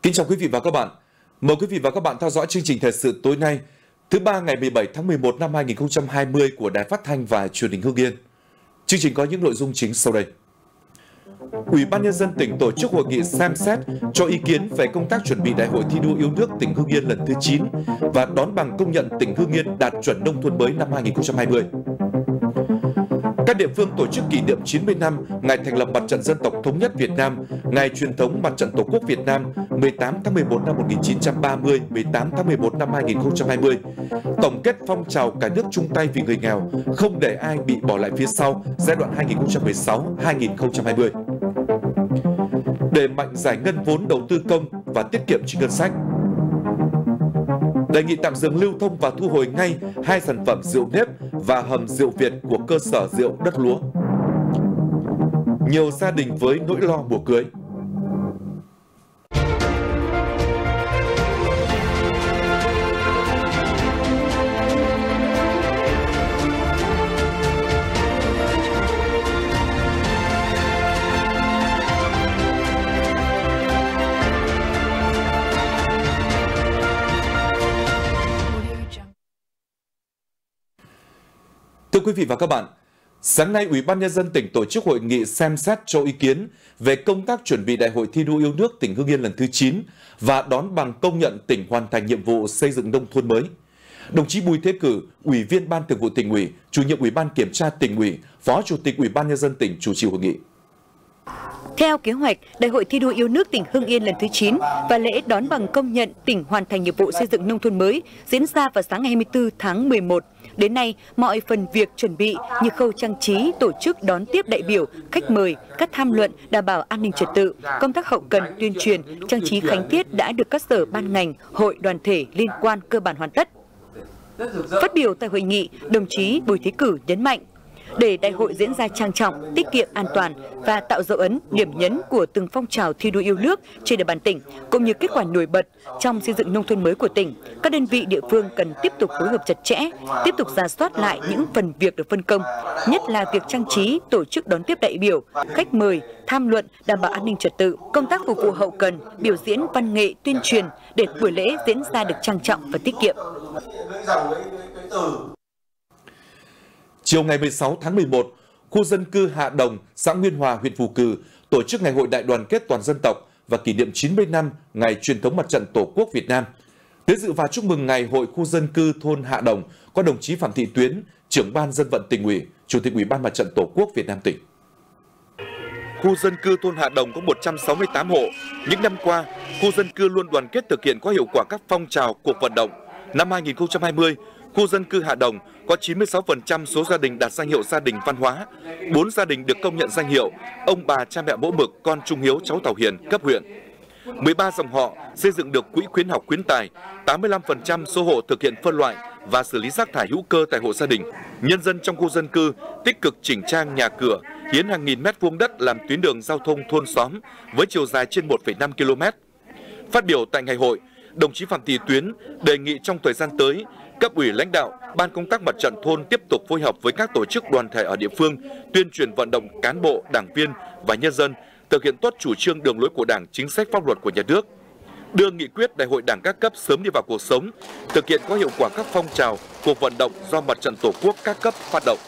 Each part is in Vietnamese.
Kính chào quý vị và các bạn. Mời quý vị và các bạn theo dõi chương trình thời sự tối nay, thứ ba ngày 17 tháng 11 năm 2020 của Đài Phát thanh và Truyền hình Hưng Yên. Chương trình có những nội dung chính sau đây. Ủy ban Nhân dân tỉnh tổ chức hội nghị xem xét cho ý kiến về công tác chuẩn bị Đại hội thi đua yêu nước tỉnh Hưng Yên lần thứ 9 và đón bằng công nhận tỉnh Hưng Yên đạt chuẩn nông thôn mới năm 2020. Các địa phương tổ chức kỷ niệm 90 năm ngày thành lập Mặt trận Dân tộc Thống nhất Việt Nam, ngày truyền thống Mặt trận Tổ quốc Việt Nam 18 tháng 11 năm 1930, 18 tháng 11 năm 2020. Tổng kết phong trào cả nước chung tay vì người nghèo, không để ai bị bỏ lại phía sau giai đoạn 2016-2020. Đẩy mạnh giải ngân vốn đầu tư công và tiết kiệm chi ngân sách. Đề nghị tạm dừng lưu thông và thu hồi ngay 2 sản phẩm rượu nếp và hầm rượu Việt của cơ sở rượu Đất Lúa. Nhiều gia đình với nỗi lo mùa cưới. Thưa quý vị và các bạn, sáng nay Ủy ban Nhân dân tỉnh tổ chức hội nghị xem xét cho ý kiến về công tác chuẩn bị Đại hội thi đua yêu nước tỉnh Hưng Yên lần thứ 9 và đón bằng công nhận tỉnh hoàn thành nhiệm vụ xây dựng nông thôn mới. Đồng chí Bùi Thế Cử, Ủy viên Ban Thường vụ Tỉnh ủy, Chủ nhiệm Ủy ban Kiểm tra Tỉnh ủy, Phó Chủ tịch Ủy ban Nhân dân tỉnh chủ trì hội nghị. Theo kế hoạch, Đại hội thi đua yêu nước tỉnh Hưng Yên lần thứ 9 và lễ đón bằng công nhận tỉnh hoàn thành nhiệm vụ xây dựng nông thôn mới diễn ra vào sáng ngày 24 tháng 11. Đến nay, mọi phần việc chuẩn bị như khâu trang trí, tổ chức đón tiếp đại biểu, khách mời, các tham luận, đảm bảo an ninh trật tự, công tác hậu cần, tuyên truyền, trang trí khánh tiết đã được các sở ban ngành, hội đoàn thể liên quan cơ bản hoàn tất. Phát biểu tại hội nghị, đồng chí Bùi Thế Cử nhấn mạnh, để đại hội diễn ra trang trọng, tiết kiệm, an toàn và tạo dấu ấn, điểm nhấn của từng phong trào thi đua yêu nước trên địa bàn tỉnh, cũng như kết quả nổi bật trong xây dựng nông thôn mới của tỉnh, các đơn vị địa phương cần tiếp tục phối hợp chặt chẽ, tiếp tục rà soát lại những phần việc được phân công, nhất là việc trang trí, tổ chức đón tiếp đại biểu, khách mời, tham luận, đảm bảo an ninh trật tự, công tác phục vụ hậu cần, biểu diễn văn nghệ, tuyên truyền để buổi lễ diễn ra được trang trọng và tiết kiệm. Chiều ngày 16 tháng 11, khu dân cư Hạ Đồng, xã Nguyên Hòa, huyện Phù Cử tổ chức Ngày hội Đại đoàn kết toàn dân tộc và kỷ niệm 90 năm Ngày truyền thống Mặt trận Tổ quốc Việt Nam. Tới dự và chúc mừng Ngày hội khu dân cư thôn Hạ Đồng có đồng chí Phạm Thị Tuyến, trưởng ban dân vận Tỉnh ủy, Chủ tịch Ủy ban Mặt trận Tổ quốc Việt Nam tỉnh. Khu dân cư thôn Hạ Đồng có 168 hộ. Những năm qua, khu dân cư luôn đoàn kết thực hiện có hiệu quả các phong trào, cuộc vận động. Năm 2020, khu dân cư Hạ Đồng có 96% số gia đình đạt danh hiệu gia đình văn hóa, 4 gia đình được công nhận danh hiệu ông bà cha mẹ mẫu mực con trung hiếu cháu Tàu Hiền cấp huyện. 13 dòng họ xây dựng được quỹ khuyến học khuyến tài, 85% số hộ thực hiện phân loại và xử lý rác thải hữu cơ tại hộ gia đình. Nhân dân trong khu dân cư tích cực chỉnh trang nhà cửa, hiến hàng nghìn mét vuông đất làm tuyến đường giao thông thôn xóm với chiều dài trên 1,5 km. Phát biểu tại ngày hội, đồng chí Phạm Thị Tuyến đề nghị trong thời gian tới, cấp ủy lãnh đạo, ban công tác mặt trận thôn tiếp tục phối hợp với các tổ chức đoàn thể ở địa phương, tuyên truyền vận động cán bộ, đảng viên và nhân dân thực hiện tốt chủ trương đường lối của Đảng, chính sách pháp luật của nhà nước, đưa nghị quyết Đại hội Đảng các cấp sớm đi vào cuộc sống, thực hiện có hiệu quả các phong trào, cuộc vận động do Mặt trận Tổ quốc các cấp phát động.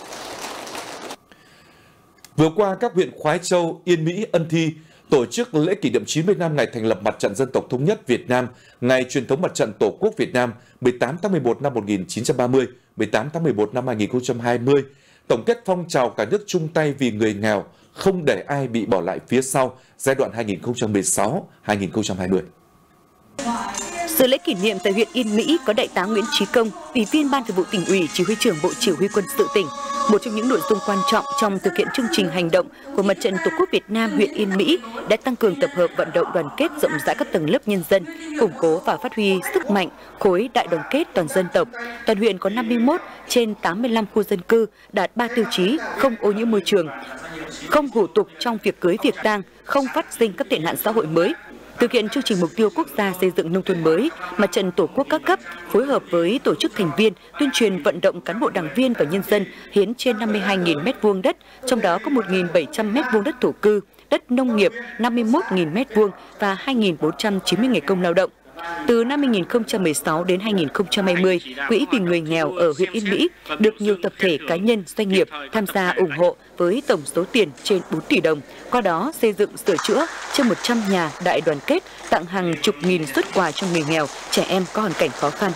Vừa qua, các huyện Khoái Châu, Yên Mỹ, Ân Thi tổ chức lễ kỷ niệm 90 năm ngày thành lập Mặt trận Dân tộc Thống nhất Việt Nam, ngày truyền thống Mặt trận Tổ quốc Việt Nam 18 tháng 11 năm 1930, 18 tháng 11 năm 2020, tổng kết phong trào cả nước chung tay vì người nghèo, không để ai bị bỏ lại phía sau giai đoạn 2016-2020. Dự lễ kỷ niệm tại huyện Yên Mỹ có Đại tá Nguyễn Chí Công, Ủy viên Ban Thường vụ Tỉnh ủy, Chỉ huy trưởng Bộ Chỉ huy Quân sự tỉnh. Một trong những nội dung quan trọng trong thực hiện chương trình hành động của Mặt trận Tổ quốc Việt Nam huyện Yên Mỹ đã tăng cường tập hợp vận động đoàn kết rộng rãi các tầng lớp nhân dân, củng cố và phát huy sức mạnh khối đại đoàn kết toàn dân tộc. Toàn huyện có 51 trên 85 khu dân cư đạt 3 tiêu chí: không ô nhiễm môi trường, không hủ tục trong việc cưới việc tang, không phát sinh các tệ nạn xã hội mới. Thực hiện chương trình mục tiêu quốc gia xây dựng nông thôn mới, Mặt trận Tổ quốc các cấp phối hợp với tổ chức thành viên tuyên truyền vận động cán bộ đảng viên và nhân dân hiến trên 52.000 m2 đất, trong đó có 1.700 m2 đất thổ cư, đất nông nghiệp 51.000 m² và 2.490 ngày công lao động. Từ năm 2016 đến 2020, Quỹ vì người nghèo ở huyện Yên Mỹ được nhiều tập thể, cá nhân, doanh nghiệp tham gia ủng hộ với tổng số tiền trên 4 tỷ đồng, qua đó xây dựng sửa chữa trên 100 nhà đại đoàn kết, tặng hàng chục nghìn suất quà cho người nghèo, trẻ em có hoàn cảnh khó khăn.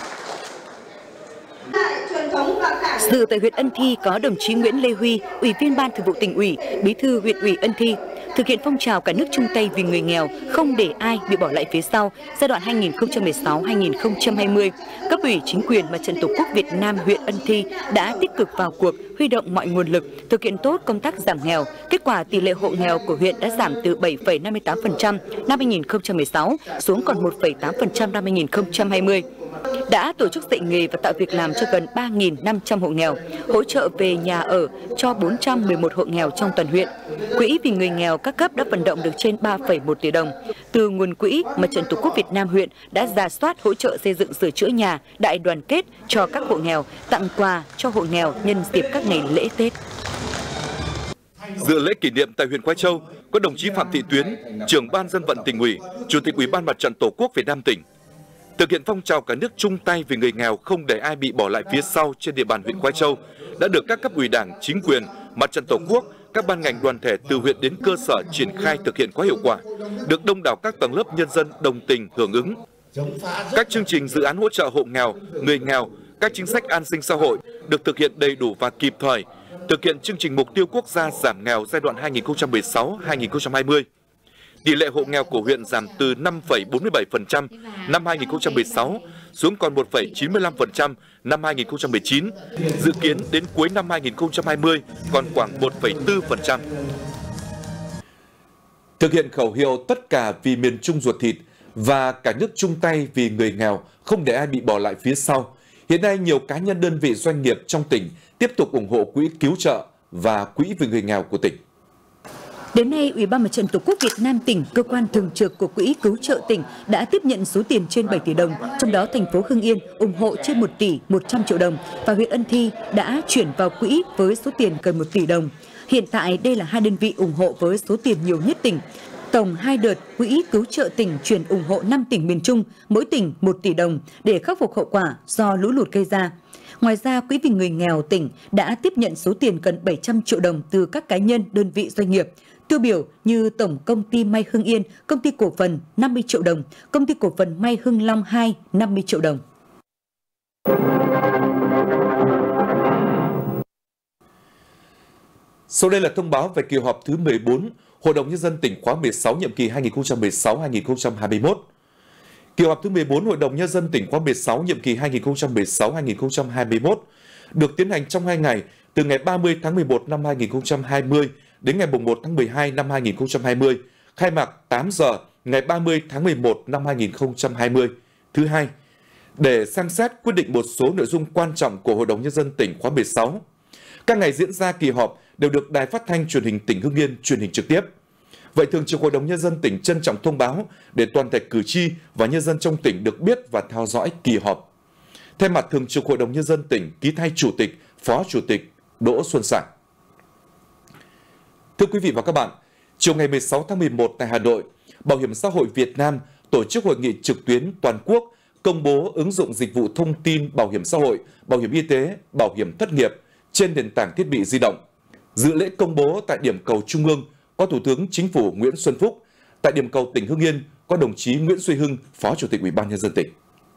Dự tại huyện Ân Thi có đồng chí Nguyễn Lê Huy, Ủy viên Ban Thường vụ Tỉnh ủy, Bí thư huyện ủy Ân Thi. Thực hiện phong trào cả nước chung tay vì người nghèo, không để ai bị bỏ lại phía sau giai đoạn 2016-2020, cấp ủy chính quyền Mặt trận Tổ quốc Việt Nam huyện Ân Thi đã tích cực vào cuộc, huy động mọi nguồn lực, thực hiện tốt công tác giảm nghèo. Kết quả tỷ lệ hộ nghèo của huyện đã giảm từ 7,58% năm 2016 xuống còn 1,8% năm 2020. Đã tổ chức dạy nghề và tạo việc làm cho gần 3.500 hộ nghèo, hỗ trợ về nhà ở cho 411 hộ nghèo trong toàn huyện. Quỹ vì người nghèo các cấp đã vận động được trên 3,1 tỷ đồng. Từ nguồn quỹ, Mặt trận Tổ quốc Việt Nam huyện đã rà soát hỗ trợ xây dựng sửa chữa nhà, đại đoàn kết cho các hộ nghèo, tặng quà cho hộ nghèo nhân dịp các ngày lễ Tết. Dự lễ kỷ niệm tại huyện Quái Châu có đồng chí Phạm Thị Tuyến, trưởng Ban Dân vận Tỉnh ủy, Chủ tịch Ủy ban Mặt trận Tổ quốc Việt Nam tỉnh. Thực hiện phong trào cả nước chung tay vì người nghèo, không để ai bị bỏ lại phía sau trên địa bàn huyện Quái Châu đã được các cấp ủy Đảng, chính quyền, Mặt trận Tổ quốc, các ban ngành đoàn thể từ huyện đến cơ sở triển khai thực hiện có hiệu quả, được đông đảo các tầng lớp nhân dân đồng tình hưởng ứng. Các chương trình dự án hỗ trợ hộ nghèo, người nghèo, các chính sách an sinh xã hội được thực hiện đầy đủ và kịp thời, thực hiện chương trình mục tiêu quốc gia giảm nghèo giai đoạn 2016-2020. Tỷ lệ hộ nghèo của huyện giảm từ 5,47% năm 2016 xuống còn 1,95% năm 2019, dự kiến đến cuối năm 2020 còn khoảng 1,4%. Thực hiện khẩu hiệu tất cả vì miền Trung ruột thịt và cả nước chung tay vì người nghèo, không để ai bị bỏ lại phía sau. Hiện nay nhiều cá nhân, đơn vị, doanh nghiệp trong tỉnh tiếp tục ủng hộ quỹ cứu trợ và quỹ vì người nghèo của tỉnh. Đến nay, Ủy ban Mặt trận Tổ quốc Việt Nam tỉnh, cơ quan thường trực của Quỹ cứu trợ tỉnh đã tiếp nhận số tiền trên 7 tỷ đồng, trong đó thành phố Hưng Yên ủng hộ trên 1 tỷ 100 triệu đồng và huyện Ân Thi đã chuyển vào quỹ với số tiền gần 1 tỷ đồng. Hiện tại đây là hai đơn vị ủng hộ với số tiền nhiều nhất tỉnh. Tổng 2 đợt, Quỹ cứu trợ tỉnh chuyển ủng hộ 5 tỉnh miền Trung, mỗi tỉnh 1 tỷ đồng để khắc phục hậu quả do lũ lụt gây ra. Ngoài ra, Quỹ vì người nghèo tỉnh đã tiếp nhận số tiền gần 700 triệu đồng từ các cá nhân, đơn vị, doanh nghiệp. Tiêu biểu như Tổng Công ty May Hưng Yên, Công ty Cổ phần 50 triệu đồng, Công ty Cổ phần May Hưng Long 2 50 triệu đồng. Sau đây là thông báo về kỳ họp thứ 14 Hội đồng Nhân dân tỉnh khóa 16 nhiệm kỳ 2016-2021. Kỳ họp thứ 14 Hội đồng Nhân dân tỉnh khóa 16 nhiệm kỳ 2016-2021 được tiến hành trong 2 ngày, từ ngày 30 tháng 11 năm 2020 đến ngày 1 tháng 12 năm 2020, khai mạc 8 giờ ngày 30 tháng 11 năm 2020. Thứ hai, để xem xét quyết định một số nội dung quan trọng của Hội đồng Nhân dân tỉnh khóa 16. Các ngày diễn ra kỳ họp đều được Đài Phát thanh Truyền hình tỉnh Hưng Yên truyền hình trực tiếp. Vậy Thường trực Hội đồng Nhân dân tỉnh trân trọng thông báo để toàn thể cử tri và nhân dân trong tỉnh được biết và theo dõi kỳ họp. Thay mặt Thường trực Hội đồng Nhân dân tỉnh, ký thay Chủ tịch, Phó Chủ tịch Đỗ Xuân Sản. Thưa quý vị và các bạn, chiều ngày 16 tháng 11 tại Hà Nội, Bảo hiểm xã hội Việt Nam tổ chức hội nghị trực tuyến toàn quốc công bố ứng dụng dịch vụ thông tin bảo hiểm xã hội, bảo hiểm y tế, bảo hiểm thất nghiệp trên nền tảng thiết bị di động. Dự lễ công bố tại điểm cầu Trung ương có Thủ tướng Chính phủ Nguyễn Xuân Phúc, tại điểm cầu tỉnh Hưng Yên có đồng chí Nguyễn Duy Hưng, Phó Chủ tịch Ủy ban Nhân dân tỉnh.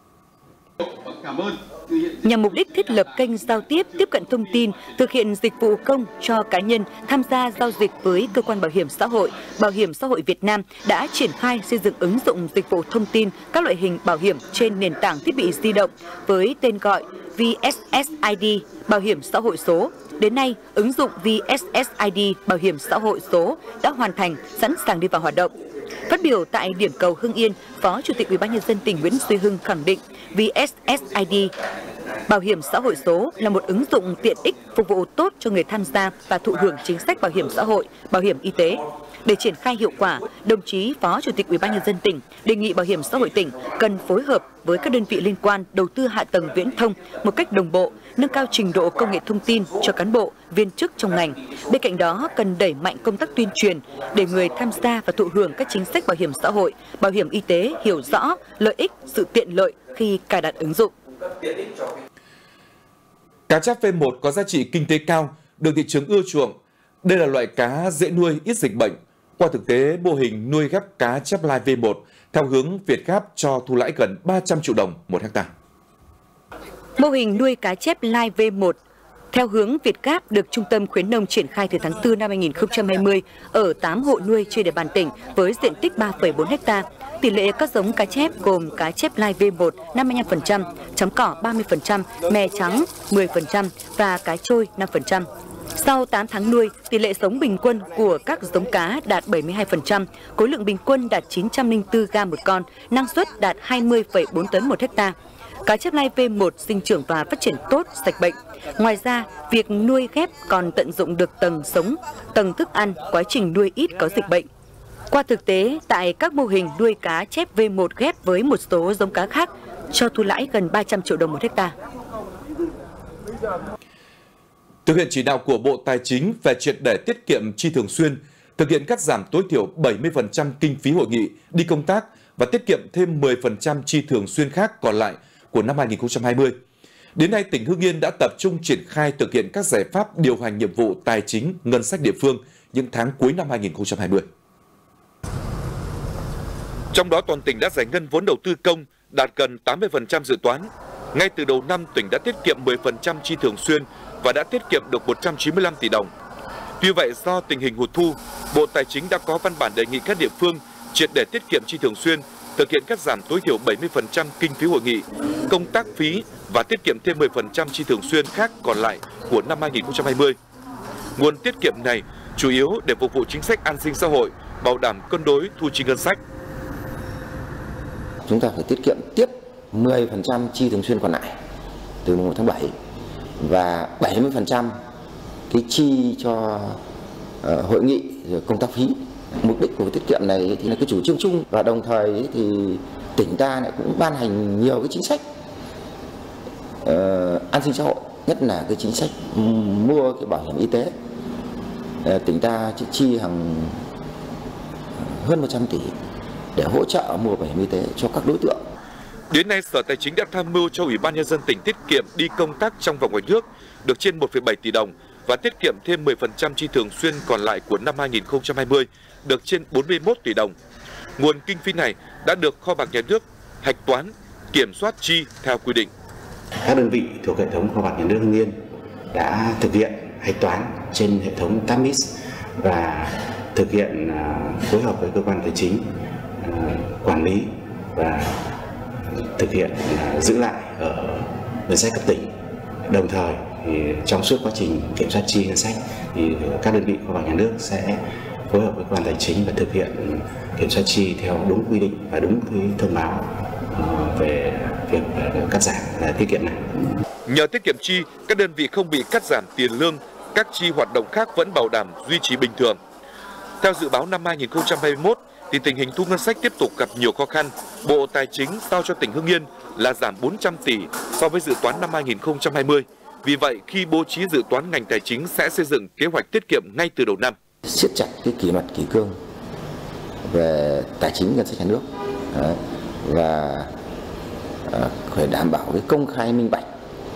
Nhằm mục đích thiết lập kênh giao tiếp, tiếp cận thông tin, thực hiện dịch vụ công cho cá nhân tham gia giao dịch với Cơ quan Bảo hiểm xã hội Việt Nam đã triển khai xây dựng ứng dụng dịch vụ thông tin các loại hình bảo hiểm trên nền tảng thiết bị di động với tên gọi VSSID Bảo hiểm xã hội số. Đến nay, ứng dụng VSSID Bảo hiểm xã hội số đã hoàn thành, sẵn sàng đi vào hoạt động. Phát biểu tại điểm cầu Hưng Yên, Phó Chủ tịch Ủy ban Nhân dân tỉnh Nguyễn Duy Hưng khẳng định VSSID Bảo hiểm xã hội số là một ứng dụng tiện ích phục vụ tốt cho người tham gia và thụ hưởng chính sách bảo hiểm xã hội, bảo hiểm y tế. Để triển khai hiệu quả, đồng chí Phó Chủ tịch UBND tỉnh đề nghị Bảo hiểm xã hội tỉnh cần phối hợp với các đơn vị liên quan đầu tư hạ tầng viễn thông một cách đồng bộ, nâng cao trình độ công nghệ thông tin cho cán bộ, viên chức trong ngành. Bên cạnh đó, cần đẩy mạnh công tác tuyên truyền để người tham gia và thụ hưởng các chính sách bảo hiểm xã hội, bảo hiểm y tế hiểu rõ lợi ích, sự tiện lợi khi cài đặt ứng dụng. Cá chép V1 có giá trị kinh tế cao, được thị trường ưa chuộng. Đây là loại cá dễ nuôi, ít dịch bệnh. Qua thực tế, mô hình nuôi ghép cá chép lai V1 theo hướng Việt Gáp cho thu lãi gần 300 triệu đồng một hectare. Mô hình nuôi cá chép lai V1 theo hướng Việt Gáp được Trung tâm Khuyến nông triển khai từ tháng 4 năm 2020 ở 8 hộ nuôi trên địa bàn tỉnh với diện tích 3,4 ha. Tỷ lệ các giống cá chép gồm cá chép lai V1 55%, chấm cỏ 30%, mè trắng 10% và cá trôi 5%. Sau 8 tháng nuôi, tỷ lệ sống bình quân của các giống cá đạt 72%, khối lượng bình quân đạt 904 gram một con, năng suất đạt 20,4 tấn một hectare. Cá chép lai V1 sinh trưởng và phát triển tốt, sạch bệnh. Ngoài ra, việc nuôi ghép còn tận dụng được tầng sống, tầng thức ăn, quá trình nuôi ít có dịch bệnh. Qua thực tế, tại các mô hình nuôi cá chép V1 ghép với một số giống cá khác, cho thu lãi gần 300 triệu đồng một hectare. Thực hiện chỉ đạo của Bộ Tài chính về triệt để tiết kiệm chi thường xuyên, thực hiện cắt giảm tối thiểu 70% kinh phí hội nghị, đi công tác và tiết kiệm thêm 10% chi thường xuyên khác còn lại của năm 2020. Đến nay, tỉnh Hưng Yên đã tập trung triển khai thực hiện các giải pháp điều hành nhiệm vụ tài chính, ngân sách địa phương những tháng cuối năm 2020. Trong đó, toàn tỉnh đã giải ngân vốn đầu tư công đạt gần 80% dự toán. Ngay từ đầu năm, tỉnh đã tiết kiệm 10% chi thường xuyên và đã tiết kiệm được 195 tỷ đồng. Tuy vậy, do tình hình hụt thu, Bộ Tài chính đã có văn bản đề nghị các địa phương triệt để tiết kiệm chi thường xuyên, thực hiện cắt giảm tối thiểu 70% kinh phí hội nghị, công tác phí và tiết kiệm thêm 10% chi thường xuyên khác còn lại của năm 2020. Nguồn tiết kiệm này chủ yếu để phục vụ chính sách an sinh xã hội, bảo đảm cân đối thu chi ngân sách. Chúng ta phải tiết kiệm tiếp 10% chi thường xuyên còn lại từ mùng 1 tháng 7 và 70% cái chi cho hội nghị rồi công tác phí. Mục đích của tiết kiệm này thì là cái chủ trương chung, và đồng thời thì tỉnh ta lại cũng ban hành nhiều cái chính sách an sinh xã hội, nhất là cái chính sách mua cái bảo hiểm y tế. Tỉnh ta chi hàng hơn 100 tỷ để hỗ trợ mua bảo hiểm y tế cho các đối tượng. Đến nay, Sở Tài chính đã tham mưu cho Ủy ban Nhân dân tỉnh tiết kiệm đi công tác trong và ngoài nước được trên 1,7 tỷ đồng và tiết kiệm thêm 10% chi thường xuyên còn lại của năm 2020 được trên 41 tỷ đồng. Nguồn kinh phí này đã được Kho bạc Nhà nước hạch toán, kiểm soát chi theo quy định. Các đơn vị thuộc hệ thống Kho bạc Nhà nước Hưng Yên đã thực hiện hạch toán trên hệ thống TAMIS và thực hiện phối hợp với cơ quan tài chính quản lý và thực hiện giữ lại ở ngân sách cấp tỉnh. Đồng thời thì trong suốt quá trình kiểm soát chi ngân sách thì các đơn vị Kho bạc Nhà nước sẽ phối hợp với cơ quan tài chính và thực hiện kiểm soát chi theo đúng quy định và đúng cái thông báo về việc cắt giảm và tiết kiệm này. Nhờ tiết kiệm chi, các đơn vị không bị cắt giảm tiền lương, các chi hoạt động khác vẫn bảo đảm duy trì bình thường. Theo dự báo năm 2021, thì tình hình thu ngân sách tiếp tục gặp nhiều khó khăn. Bộ Tài chính giao cho tỉnh Hưng Yên là giảm 400 tỷ so với dự toán năm 2020. Vì vậy, khi bố trí dự toán, ngành tài chính sẽ xây dựng kế hoạch tiết kiệm ngay từ đầu năm. Siết chặt cái kỷ luật kỷ cương về tài chính ngân sách nhà nước và phải đảm bảo cái công khai minh bạch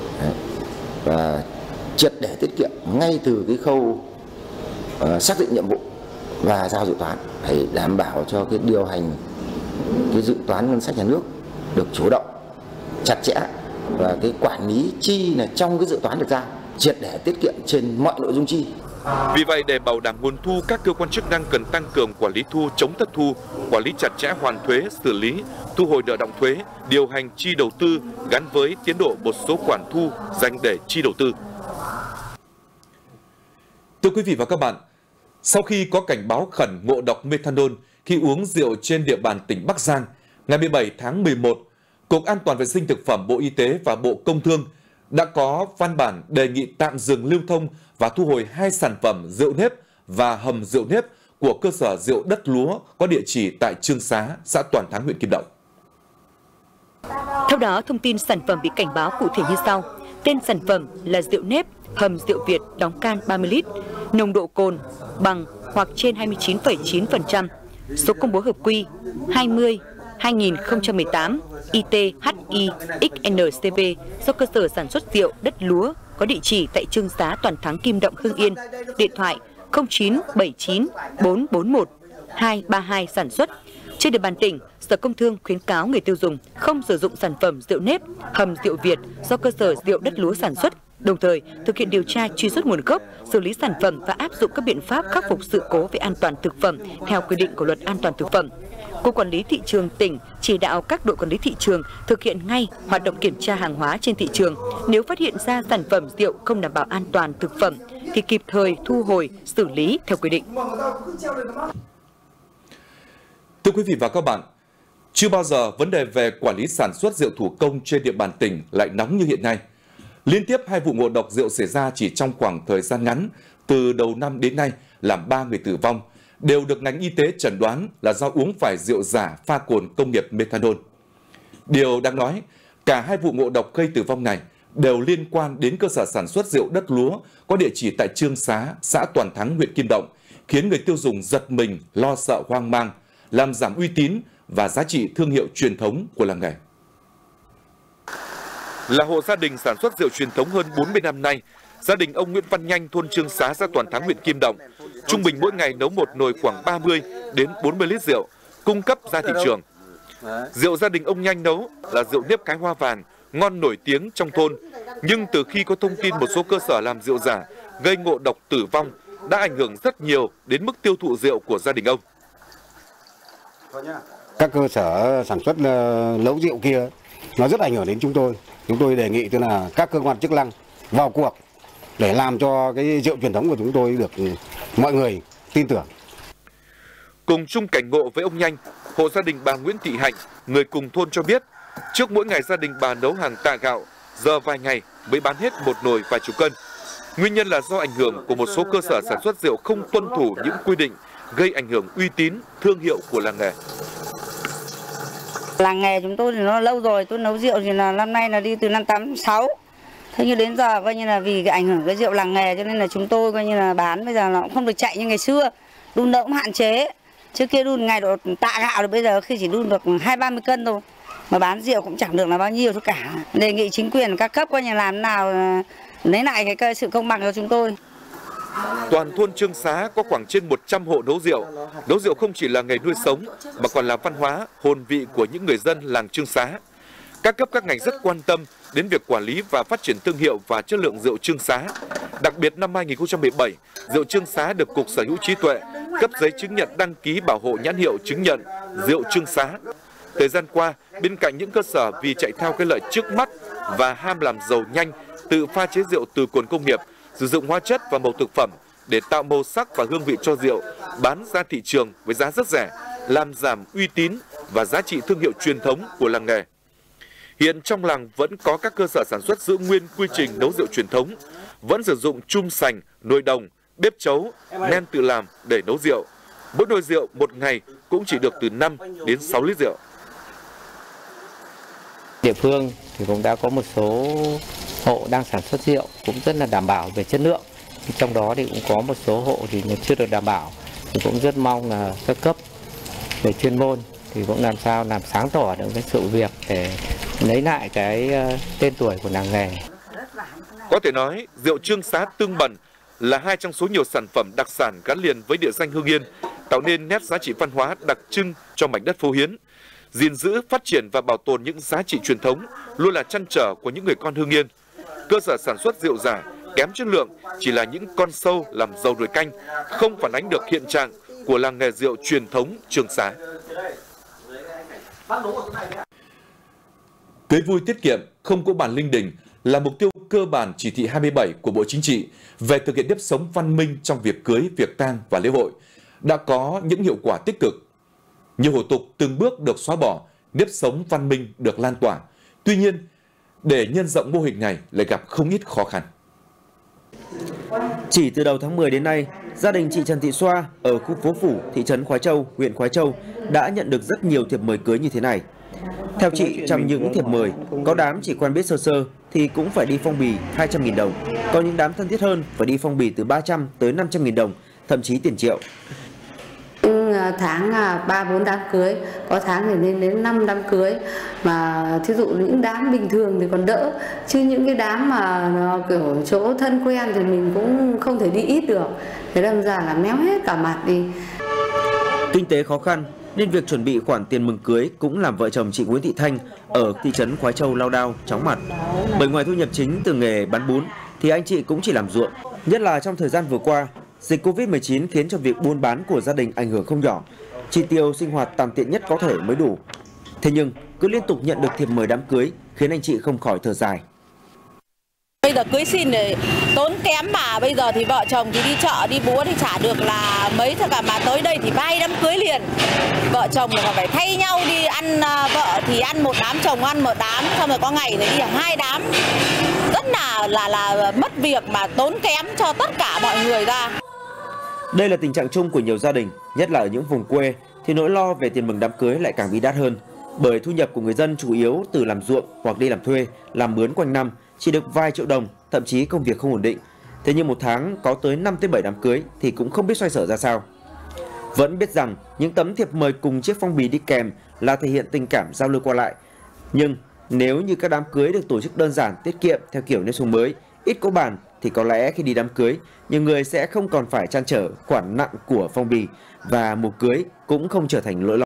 và triệt để tiết kiệm ngay từ cái khâu xác định nhiệm vụ và giao dự toán, phải đảm bảo cho cái điều hành cái dự toán ngân sách nhà nước được chủ động, chặt chẽ và cái quản lý chi là trong cái dự toán được giao, triệt để tiết kiệm trên mọi nội dung chi. Vì vậy, để bảo đảm nguồn thu, các cơ quan chức năng cần tăng cường quản lý thu, chống thất thu, quản lý chặt chẽ hoàn thuế, xử lý, thu hồi nợ động thuế, điều hành chi đầu tư gắn với tiến độ một số khoản thu dành để chi đầu tư. Thưa quý vị và các bạn, sau khi có cảnh báo khẩn ngộ độc methanol khi uống rượu trên địa bàn tỉnh Bắc Giang, ngày 17 tháng 11, Cục An toàn vệ sinh thực phẩm Bộ Y tế và Bộ Công Thương đã có văn bản đề nghị tạm dừng lưu thông và thu hồi 2 sản phẩm rượu nếp và hầm rượu nếp của cơ sở rượu Đất Lúa có địa chỉ tại Trương Xá, xã Toàn Thắng, huyện Kim Động. Theo đó, thông tin sản phẩm bị cảnh báo cụ thể như sau. Tên sản phẩm là rượu nếp, hầm rượu Việt đóng can 30 lít, nồng độ cồn bằng hoặc trên 29,9%, số công bố hợp quy 20/2018 ITHI XNCV do cơ sở sản xuất rượu Đất Lúa có địa chỉ tại Trương Xá, Toàn Thắng, Kim Động, Hưng Yên, điện thoại 0979 441 232 sản xuất. Trên địa bàn tỉnh, Sở Công Thương khuyến cáo người tiêu dùng không sử dụng sản phẩm rượu nếp, hầm rượu Việt do cơ sở rượu Đất Lúa sản xuất, đồng thời thực hiện điều tra truy xuất nguồn gốc, xử lý sản phẩm và áp dụng các biện pháp khắc phục sự cố về an toàn thực phẩm theo quy định của Luật An toàn thực phẩm. Cục Quản lý Thị trường tỉnh chỉ đạo các đội quản lý thị trường thực hiện ngay hoạt động kiểm tra hàng hóa trên thị trường. Nếu phát hiện ra sản phẩm rượu không đảm bảo an toàn thực phẩm thì kịp thời thu hồi, xử lý theo quy định. Thưa quý vị và các bạn, chưa bao giờ vấn đề về quản lý sản xuất rượu thủ công trên địa bàn tỉnh lại nóng như hiện nay. Liên tiếp 2 vụ ngộ độc rượu xảy ra chỉ trong khoảng thời gian ngắn từ đầu năm đến nay làm 3 người tử vong, đều được ngành y tế chẩn đoán là do uống phải rượu giả pha cồn công nghiệp methanol. Điều đáng nói, cả 2 vụ ngộ độc gây tử vong này đều liên quan đến cơ sở sản xuất rượu Đất Lúa có địa chỉ tại Trương Xá, xã Toàn Thắng, huyện Kim Động, khiến người tiêu dùng giật mình, lo sợ, hoang mang, làm giảm uy tín và giá trị thương hiệu truyền thống của làng nghề. Là hộ gia đình sản xuất rượu truyền thống hơn 40 năm nay, gia đình ông Nguyễn Văn Nhanh, thôn Trương Xá, xã Toàn Thắng, huyện Kim Động, trung bình mỗi ngày nấu một nồi khoảng 30 đến 40 lít rượu, cung cấp ra thị trường. Rượu gia đình ông Nhanh nấu là rượu nếp Cái Hoa Vàng, ngon nổi tiếng trong thôn. Nhưng từ khi có thông tin một số cơ sở làm rượu giả gây ngộ độc tử vong đã ảnh hưởng rất nhiều đến mức tiêu thụ rượu của gia đình ông. Các cơ sở sản xuất nấu rượu kia nó rất ảnh hưởng đến chúng tôi. Chúng tôi đề nghị tức là các cơ quan chức năng vào cuộc để làm cho cái rượu truyền thống của chúng tôi được mọi người tin tưởng. Cùng chung cảnh ngộ với ông Nhanh, hộ gia đình bà Nguyễn Thị Hạnh, người cùng thôn cho biết, trước mỗi ngày gia đình bà nấu hàng tạ gạo, giờ vài ngày mới bán hết một nồi vài chục cân. Nguyên nhân là do ảnh hưởng của một số cơ sở sản xuất rượu không tuân thủ những quy định, gây ảnh hưởng uy tín, thương hiệu của làng nghề. Làng nghề chúng tôi thì nó lâu rồi, tôi nấu rượu thì là năm nay là đi từ năm 86. Thế như đến giờ coi như là vì cái ảnh hưởng cái rượu làng nghề cho nên là chúng tôi coi như là bán bây giờ nó cũng không được chạy như ngày xưa. Đun nấu cũng hạn chế. Trước kia đun ngày độ tạ gạo, bây giờ khi chỉ đun được 20-30 cân thôi. Mà bán rượu cũng chẳng được là bao nhiêu thôi cả. Đề nghị chính quyền các cấp coi như làm nào lấy lại cái sự công bằng cho chúng tôi. Toàn thôn Trương Xá có khoảng trên 100 hộ nấu rượu. Nấu rượu không chỉ là nghề nuôi sống mà còn là văn hóa, hồn vị của những người dân làng Trương Xá. Các cấp các ngành rất quan tâm đến việc quản lý và phát triển thương hiệu và chất lượng rượu Trương Xá. Đặc biệt năm 2017, rượu Trương Xá được Cục Sở hữu trí tuệ cấp giấy chứng nhận đăng ký bảo hộ nhãn hiệu chứng nhận rượu Trương Xá. Thời gian qua, bên cạnh những cơ sở vì chạy theo cái lợi trước mắt và ham làm giàu nhanh, tự pha chế rượu từ cồn công nghiệp, sử dụng hóa chất và màu thực phẩm để tạo màu sắc và hương vị cho rượu, bán ra thị trường với giá rất rẻ, làm giảm uy tín và giá trị thương hiệu truyền thống của làng nghề. Hiện trong làng vẫn có các cơ sở sản xuất giữ nguyên quy trình nấu rượu truyền thống, vẫn sử dụng chum sành, nồi đồng, bếp chấu, men tự làm để nấu rượu. Mỗi nồi rượu một ngày cũng chỉ được từ 5 đến 6 lít rượu. Địa phương thì cũng đã có một số hộ đang sản xuất rượu cũng rất là đảm bảo về chất lượng. Trong đó thì cũng có một số hộ thì chưa được đảm bảo. Thì cũng rất mong là các cấp về chuyên môn thì cũng làm sao làm sáng tỏ được cái sự việc để lấy lại cái tên tuổi của làng nghề. Có thể nói, rượu Trương Xá Tương Bần là hai trong số nhiều sản phẩm đặc sản gắn liền với địa danh Hưng Yên, tạo nên nét giá trị văn hóa đặc trưng cho mảnh đất Phú Hiến. Gìn giữ, phát triển và bảo tồn những giá trị truyền thống luôn là trăn trở của những người con Hưng Yên. Cơ sở sản xuất rượu giả kém chất lượng chỉ là những con sâu làm dầu nồi canh, không phản ánh được hiện trạng của làng nghề rượu truyền thống Trương Xá. Tưới vui tiết kiệm, không có bản linh đình là mục tiêu cơ bản chỉ thị 27 của Bộ Chính trị về thực hiện nếp sống văn minh trong việc cưới, việc tang và lễ hội, đã có những hiệu quả tích cực. Nhiều hủ tục từng bước được xóa bỏ, nếp sống văn minh được lan tỏa. Tuy nhiên, để nhân rộng mô hình này lại gặp không ít khó khăn. Chỉ từ đầu tháng 10 đến nay, gia đình chị Trần Thị Xoa ở khu phố Phủ, thị trấn Khoái Châu, huyện Khoái Châu đã nhận được rất nhiều thiệp mời cưới như thế này. Theo chị, trong những thiệp mời, có đám chỉ quen biết sơ sơ thì cũng phải đi phong bì 200.000 đồng, có những đám thân thiết hơn phải đi phong bì từ 300 tới 500.000 đồng, thậm chí tiền triệu. Tháng 3-4 đám cưới, có tháng thì lên đến 5 đám cưới, mà thí dụ những đám bình thường thì còn đỡ, chứ những cái đám mà nó kiểu chỗ thân quen thì mình cũng không thể đi ít được, thế đâm ra là méo hết cả mặt đi. Kinh tế khó khăn nên việc chuẩn bị khoản tiền mừng cưới cũng làm vợ chồng chị Nguyễn Thị Thanh ở thị trấn Khoái Châu lao đao, chóng mặt. Bởi ngoài thu nhập chính từ nghề bán bún thì anh chị cũng chỉ làm ruộng, nhất là trong thời gian vừa qua. Dịch Covid-19 khiến cho việc buôn bán của gia đình ảnh hưởng không nhỏ, chi tiêu sinh hoạt tạm tiện nhất có thể mới đủ. Thế nhưng cứ liên tục nhận được thiệp mời đám cưới khiến anh chị không khỏi thở dài. Bây giờ cưới xin thì tốn kém, mà bây giờ thì vợ chồng thì đi chợ đi búa thì chả được là mấy, thôi cả mà tới đây thì vay đám cưới liền. Vợ chồng còn phải thay nhau đi ăn, vợ thì ăn một đám, chồng ăn một đám, xong rồi có ngày thì đi 2 đám. Rất là mất việc mà tốn kém cho tất cả mọi người ra. Đây là tình trạng chung của nhiều gia đình, nhất là ở những vùng quê thì nỗi lo về tiền mừng đám cưới lại càng bị đắt hơn. Bởi thu nhập của người dân chủ yếu từ làm ruộng hoặc đi làm thuê, làm mướn quanh năm, chỉ được vài triệu đồng, thậm chí công việc không ổn định. Thế nhưng một tháng có tới 5 tới 7 đám cưới thì cũng không biết xoay sở ra sao. Vẫn biết rằng những tấm thiệp mời cùng chiếc phong bì đi kèm là thể hiện tình cảm giao lưu qua lại. Nhưng nếu như các đám cưới được tổ chức đơn giản, tiết kiệm theo kiểu nếp sống mới, ít có bàn thì có lẽ khi đi đám cưới, nhiều người sẽ không còn phải trăn trở khoản nặng của phong bì và mục cưới cũng không trở thành nỗi lo.